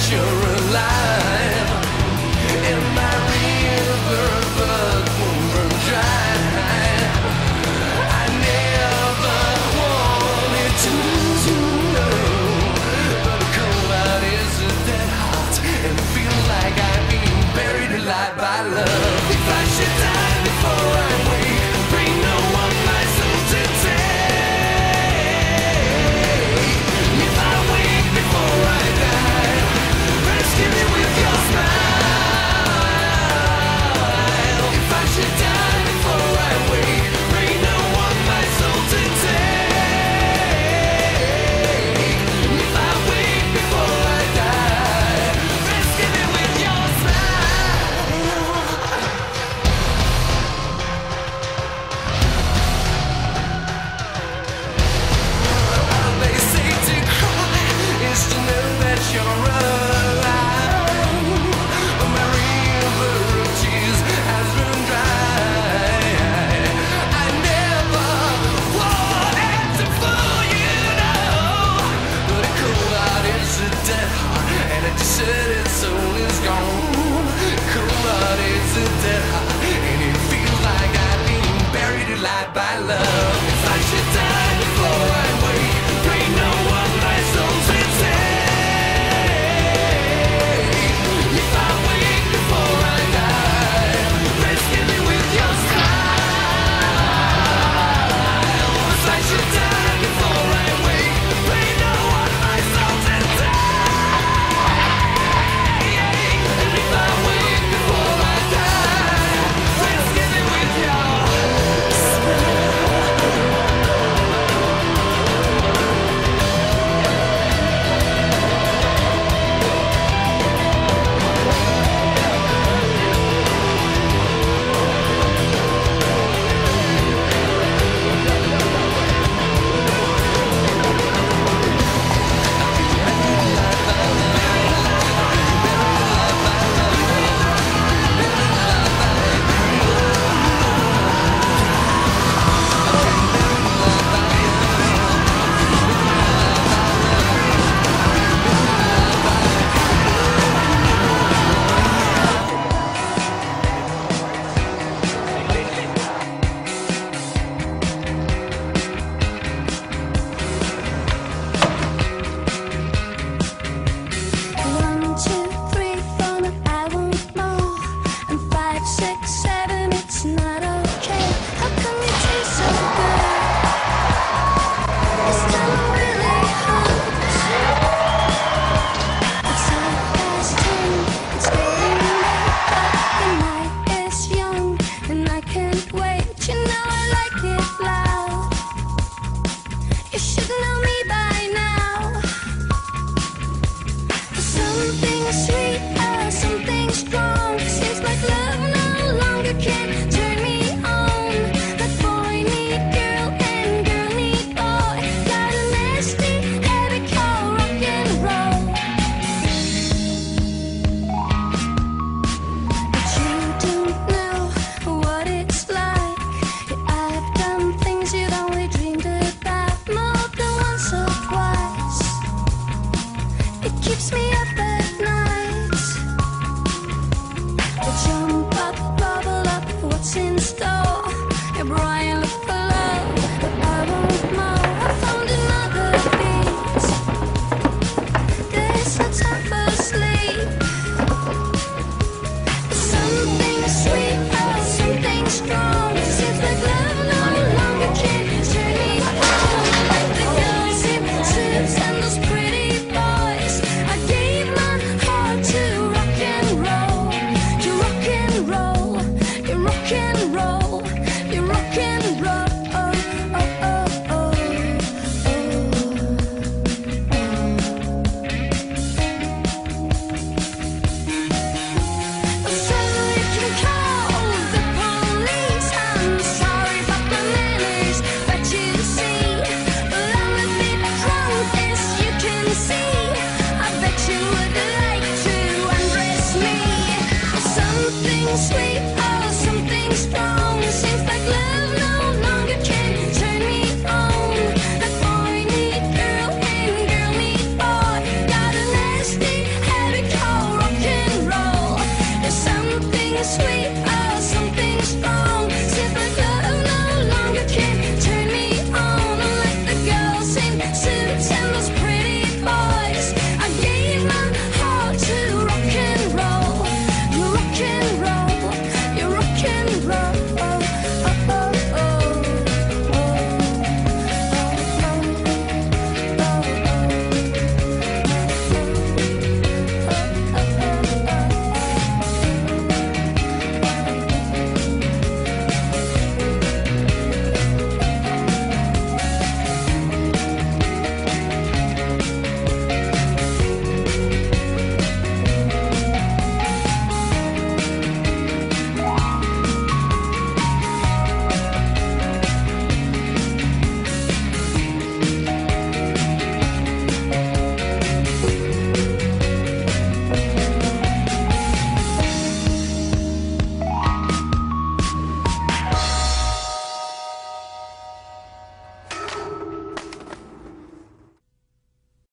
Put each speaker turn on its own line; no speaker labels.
you're alive. And my river of blood won't run dry. I never wanted to lose you, no. But a cold heart is a dead heart, and it feels like I'm being buried alive by love. If I should die before I wake, bring no one my soul to take. If I wake before I die, rescue me with your smile. If I should die before I wake, bring no one my soul to take. If I wake before I die, rescue me with your smile. All they say to cry is to know that you're alive. My river of tears has run dry. I never wanted to fool you, no. But a cold heart is a dead heart, and a deserted soul is gone. Cold heart is a dead heart, and it feels like I'm being buried alive by love. If I should die before I wake, bring no one my soul to take. If I wake before I die, rescue me with your smile. If I should die before I wake, bring no one my soul to take. And if I wake before I die, rescue me with your smile.
sweet.